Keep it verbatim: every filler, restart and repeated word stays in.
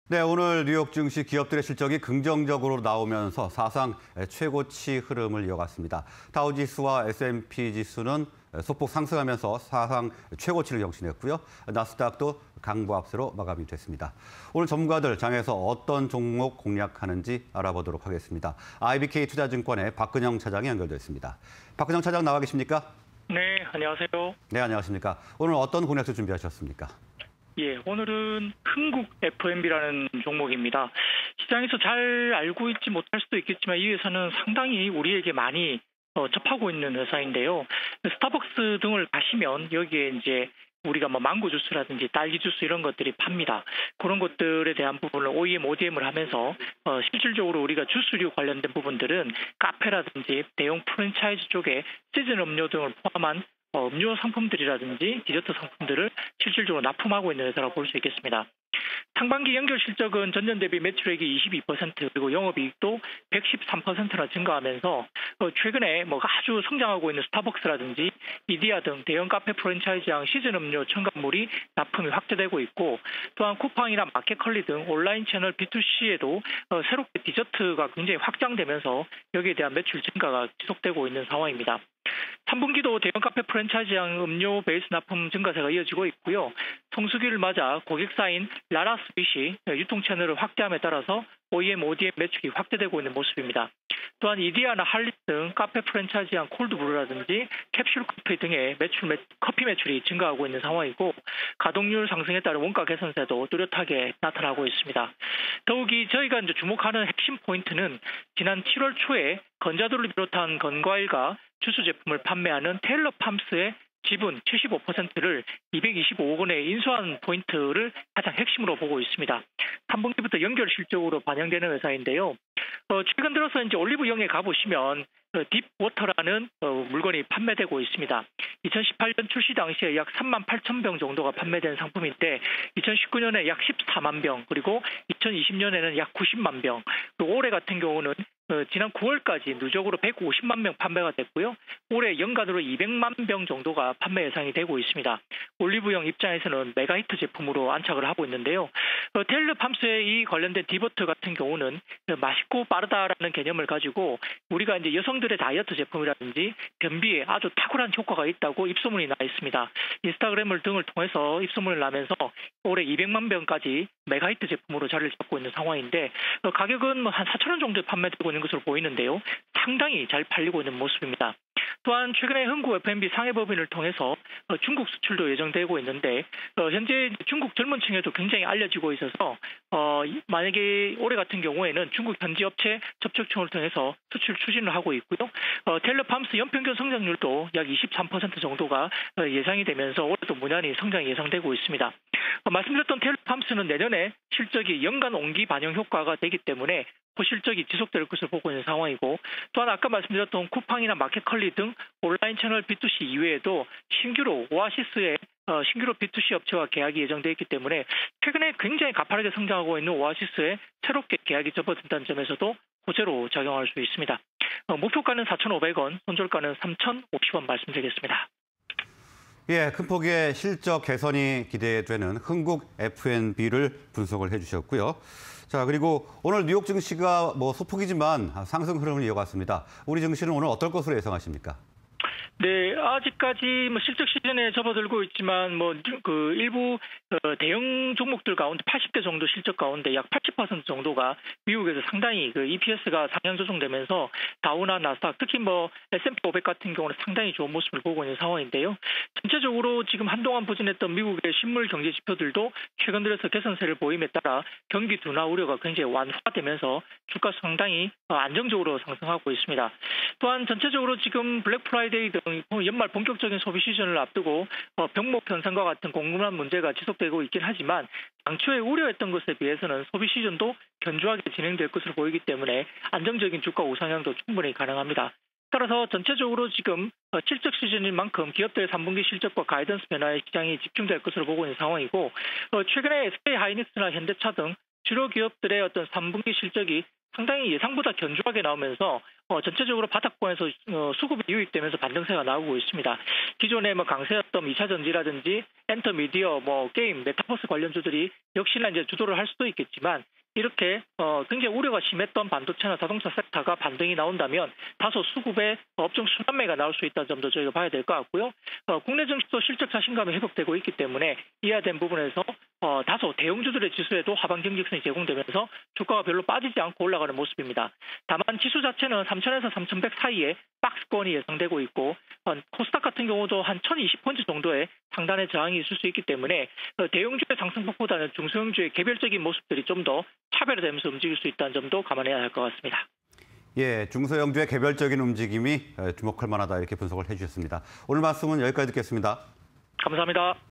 네, 오늘 뉴욕 증시 기업들의 실적이 긍정적으로 나오면서 사상 최고치 흐름을 이어갔습니다. 다우지수와 에스 앤 피 지수는 소폭 상승하면서 사상 최고치를 경신했고요. 나스닥도 강보합세로 마감이 됐습니다. 오늘 전문가들 장에서 어떤 종목 공략하는지 알아보도록 하겠습니다. 아이비케이 투자증권의 박근영 차장이 연결됐습니다. 박근영 차장 나와 계십니까? 네, 안녕하세요. 네, 안녕하십니까. 오늘 어떤 공략을 준비하셨습니까? 예, 오늘은 흥국 에프 앤 비라는 종목입니다. 시장에서 잘 알고 있지 못할 수도 있겠지만 이 회사는 상당히 우리에게 많이 어, 접하고 있는 회사인데요. 스타벅스 등을 가시면 여기에 이제 우리가 뭐 망고 주스라든지 딸기 주스 이런 것들이 팝니다. 그런 것들에 대한 부분을 오 이 엠, 오 디 엠을 하면서 어, 실질적으로 우리가 주스류 관련된 부분들은 카페라든지 대형 프랜차이즈 쪽에 시즌 음료 등을 포함한 어, 음료 상품들이라든지 디저트 상품들을 실질적으로 납품하고 있는 회사라고 볼 수 있겠습니다. 상반기 연결 실적은 전년 대비 매출액이 이십이 퍼센트 그리고 영업이익도 백십삼 퍼센트나 증가하면서 어, 최근에 뭐 아주 성장하고 있는 스타벅스라든지 이디야 등 대형 카페 프랜차이즈형 시즌 음료 첨가물이 납품이 확대되고 있고, 또한 쿠팡이나 마켓컬리 등 온라인 채널 비 투 씨에도 어, 새롭게 디저트가 굉장히 확장되면서 여기에 대한 매출 증가가 지속되고 있는 상황입니다. 삼 분기도 대형 카페 프랜차이즈형 음료 베이스 납품 증가세가 이어지고 있고요. 성수기를 맞아 고객사인 라라스윗이 유통 채널을 확대함에 따라서 오 이 엠, 오 디 엠 매출이 확대되고 있는 모습입니다. 또한 이디야나 할리 등 카페 프랜차이즈형 콜드브루라든지 캡슐 커피 등의 매출, 매, 커피 매출이 증가하고 있는 상황이고, 가동률 상승에 따른 원가 개선세도 뚜렷하게 나타나고 있습니다. 더욱이 저희가 이제 주목하는 핵심 포인트는 지난 칠월 초에 건자두를 비롯한 건과일과 주스 제품을 판매하는 테일러 팜스의 지분 칠십오 퍼센트를 이백이십오억 원에 인수한 포인트를 가장 핵심으로 보고 있습니다. 삼 분기부터 연결 실적으로 반영되는 회사인데요. 어, 최근 들어서 이제 올리브영에 가보시면 어, 딥워터라는 어, 물건이 판매되고 있습니다. 이천십팔 년 출시 당시에 약 삼만 팔천 병 정도가 판매된 상품인데 이천십구 년에 약 십사만 병, 그리고 이천이십 년에는 약 구십만 병, 그리고 올해 같은 경우는 어, 지난 구월까지 누적으로 백오십만 병 판매가 됐고요. 올해 연간으로 이백만 병 정도가 판매 예상이 되고 있습니다. 올리브영 입장에서는 메가히트 제품으로 안착을 하고 있는데요. 어, 테일러 팜스의 이 관련된 디버트 같은 경우는 맛있고 빠르다라는 개념을 가지고 우리가 이제 여성들의 다이어트 제품이라든지 변비에 아주 탁월한 효과가 있다고 입소문이 나 있습니다. 인스타그램을 등을 통해서 입소문을 나면서 올해 이백만 병까지 메가히트 제품으로 자리를 잡고 있는 상황인데 어, 가격은 뭐 한 사천 원 정도에 판매되고 있는 것으로 보이는데요. 상당히 잘 팔리고 있는 모습입니다. 또한 최근에 흥국 에프 앤 비 상해법인을 통해서 중국 수출도 예정되고 있는데 어, 현재 중국 젊은 층에도 굉장히 알려지고 있어서 어, 만약에 올해 같은 경우에는 중국 현지 업체 접촉청을 통해서 수출 추진을 하고 있고요. 어, 테일러 팜스 연평균 성장률도 약 이십삼 퍼센트 정도가 예상이 되면서 올해도 무난히 성장이 예상되고 있습니다. 어, 말씀드렸던 테일러 팜스는 내년에 실적이 연간 온기 반영 효과가 되기 때문에 고실적이 지속될 것을 보고 있는 상황이고, 또한 아까 말씀드렸던 쿠팡이나 마켓컬리 등 온라인 채널 비 투 씨 이외에도 신규로 오아시스의 어, 신규로 비 투 씨 업체와 계약이 예정되어 있기 때문에 최근에 굉장히 가파르게 성장하고 있는 오아시스에 새롭게 계약이 접어든다는 점에서도 호재로 작용할 수 있습니다. 어, 목표가는 사천오백 원, 손절가는 삼천오십 원 말씀드리겠습니다. 예, 큰 폭의 실적 개선이 기대되는 흥국 에프 앤 비를 분석을 해주셨고요. 자, 그리고 오늘 뉴욕 증시가 뭐 소폭이지만 상승 흐름을 이어갔습니다. 우리 증시는 오늘 어떨 것으로 예상하십니까? 네, 아직까지 뭐 실적 시즌에 접어들고 있지만 뭐 그 일부 어, 대형 종목들 가운데 팔십 대 정도 실적 가운데 약 팔십 퍼센트 정도가 미국에서 상당히 그 이 피 에스가 상향 조정되면서 다우나 나스닥, 특히 뭐 에스 앤 피 오백 같은 경우는 상당히 좋은 모습을 보고 있는 상황인데요. 전체적으로 지금 한동안 부진했던 미국의 실물 경제 지표들도 최근 들어서 개선세를 보임에 따라 경기 둔화 우려가 굉장히 완화되면서 주가 상당히 안정적으로 상승하고 있습니다. 또한 전체적으로 지금 블랙 프라이데이 등 연말 본격적인 소비 시즌을 앞두고 병목 현상과 같은 공급망 문제가 지속되고 있긴 하지만 당초에 우려했던 것에 비해서는 소비 시즌도 견조하게 진행될 것으로 보이기 때문에 안정적인 주가 우상향도 충분히 가능합니다. 따라서 전체적으로 지금 실적 시즌인 만큼 기업들의 삼 분기 실적과 가이던스 변화에 시장이 집중될 것으로 보고 있는 상황이고, 최근에 에스케이 하이닉스나 현대차 등 주요 기업들의 어떤 삼 분기 실적이 상당히 예상보다 견조하게 나오면서 어, 전체적으로 바닥권에서 어, 수급이 유입되면서 반등세가 나오고 있습니다. 기존에 뭐 강세였던 이차 전지라든지 엔터미디어, 뭐 게임, 메타버스 관련주들이 역시나 이제 주도를 할 수도 있겠지만 이렇게 어, 굉장히 우려가 심했던 반도체나 자동차 섹터가 반등이 나온다면 다소 수급의 업종 순환매가 나올 수 있다는 점도 저희가 봐야 될 것 같고요. 어, 국내 증시도 실적 자신감이 회복되고 있기 때문에 이해된 부분에서 어, 다소 대형주들의 지수에도 하방 경직선이 제공되면서 주가가 별로 빠지지 않고 올라가는 모습입니다. 다만 지수 자체는 삼천에서 삼천백 사이에 박스권이 예상되고 있고 어, 코스닥 같은 경우도 한 천이십 포인트 정도의 상단의 저항이 있을 수 있기 때문에 어, 대형주의 상승폭보다는 중소형주의 개별적인 모습들이 좀 더 차별화되면서 움직일 수 있다는 점도 감안해야 할 것 같습니다. 예, 중소형주의 개별적인 움직임이 주목할 만하다 이렇게 분석을 해주셨습니다. 오늘 말씀은 여기까지 듣겠습니다. 감사합니다.